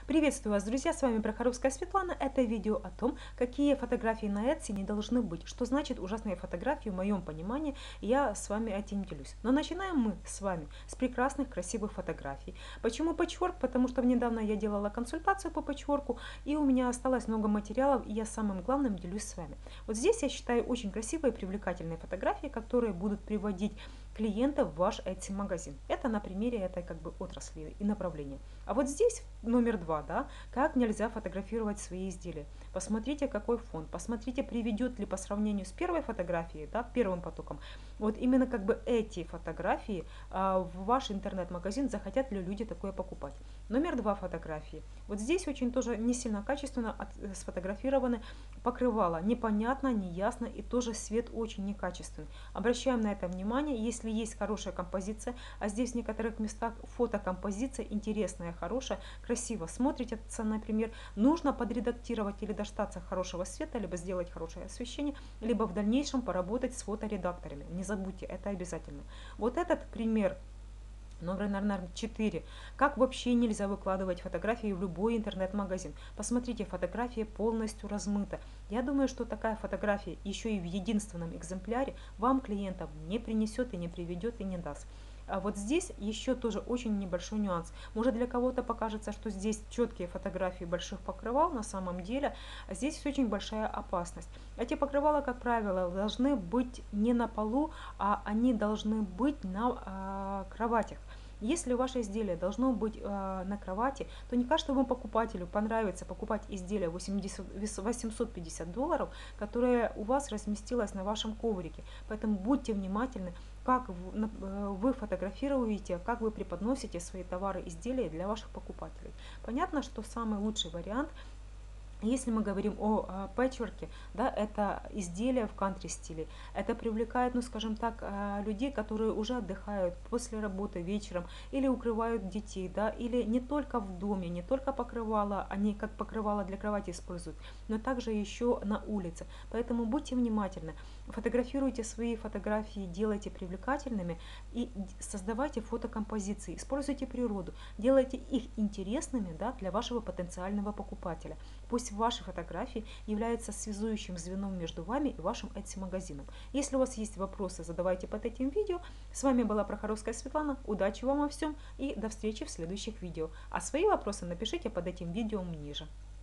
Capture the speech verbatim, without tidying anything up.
Приветствую вас, друзья, с вами Прохоровская Светлана. Это видео о том, какие фотографии на Etsy не должны быть. Что значит ужасные фотографии, в моем понимании, я с вами этим делюсь. Но начинаем мы с вами с прекрасных, красивых фотографий. Почему пэтчворк? Потому что недавно я делала консультацию по пэтчворку, и у меня осталось много материалов, и я самым главным делюсь с вами. Вот здесь я считаю очень красивые и привлекательные фотографии, которые будут приводить клиентов в ваш Etsy магазин. Это на примере этой как бы отрасли и направления. А вот здесь номер два, да, как нельзя фотографировать свои изделия. Посмотрите, какой фон, посмотрите, приведет ли по сравнению с первой фотографией, да, первым потоком, вот именно как бы эти фотографии а, в ваш интернет-магазин, захотят ли люди такое покупать. Номер два фотографии. Вот здесь очень тоже не сильно качественно от, сфотографированы покрывало, непонятно, неясно, и тоже свет очень некачественный. Обращаем на это внимание, если есть хорошая композиция, а здесь в некоторых местах фотокомпозиция интересная, хорошая, красиво смотрится, например, нужно подредактировать или дождаться хорошего света, либо сделать хорошее освещение, либо в дальнейшем поработать с фоторедакторами. Не забудьте, это обязательно. Вот этот пример номер, наверное, четыре. Как вообще нельзя выкладывать фотографии в любой интернет-магазин? Посмотрите, фотография полностью размыта. Я думаю, что такая фотография еще и в единственном экземпляре вам клиентам не принесет и не приведет и не даст. А вот здесь еще тоже очень небольшой нюанс. Может, для кого-то покажется, что здесь четкие фотографии больших покрывал, на самом деле здесь очень большая опасность. Эти покрывала, как правило, должны быть не на полу, а они должны быть на э, кроватях. Если ваше изделие должно быть э, на кровати, то не каждому покупателю понравится покупать изделие восемьсот пятьдесят долларов, которое у вас разместилось на вашем коврике. Поэтому будьте внимательны, как вы фотографируете, как вы преподносите свои товары, изделия для ваших покупателей. Понятно, что самый лучший вариант, если мы говорим о пэтчворке, да, это изделия в кантри стиле. Это привлекает, ну скажем так, людей, которые уже отдыхают после работы вечером или укрывают детей, да, или не только в доме, не только покрывало, они как покрывало для кровати используют, но также еще на улице. Поэтому будьте внимательны, фотографируйте свои фотографии, делайте привлекательными и создавайте фотокомпозиции, используйте природу, делайте их интересными, да, для вашего потенциального покупателя. Пусть ваши фотографии являются связующим звеном между вами и вашим Etsy магазином. Если у вас есть вопросы, задавайте под этим видео. С вами была Прохоровская Светлана. Удачи вам во всем и до встречи в следующих видео. А свои вопросы напишите под этим видео ниже.